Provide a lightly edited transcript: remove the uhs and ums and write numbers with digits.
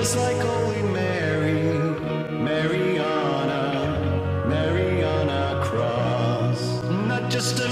just like Holy Mary, Mariana Cross. Not just a